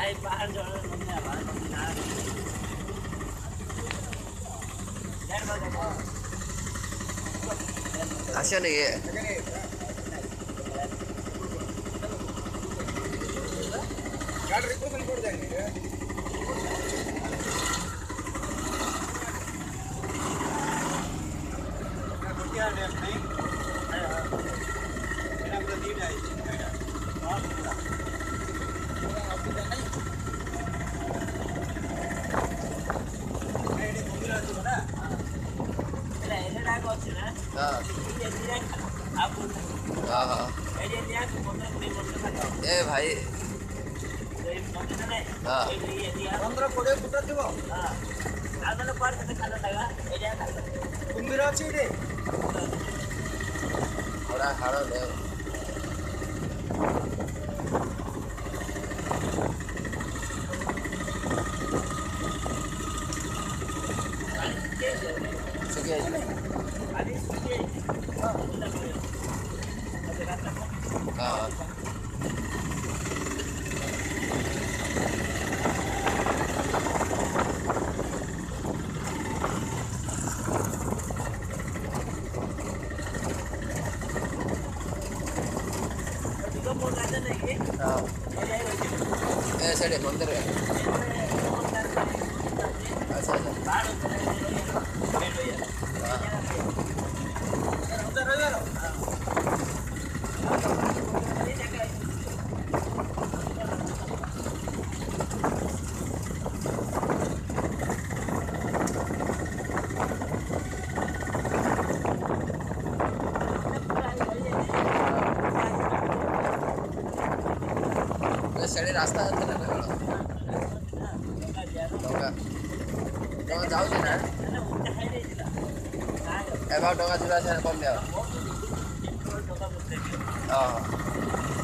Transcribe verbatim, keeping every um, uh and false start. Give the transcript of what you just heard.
आसियो नहीं है गाड़ी रिपोर्ट कर देंगे ए भाई पंद्रह कोड़े फुट थी कुंभीर अच्छी रे थोड़ा हाड़ ले हाँ ऐसे डे मंदिर है अच्छा सेड़े रास्ता है ना डोंगा डोंगा जाओ जी ना एबाउट डोंगा जुड़ा से कौन ले आओ हाँ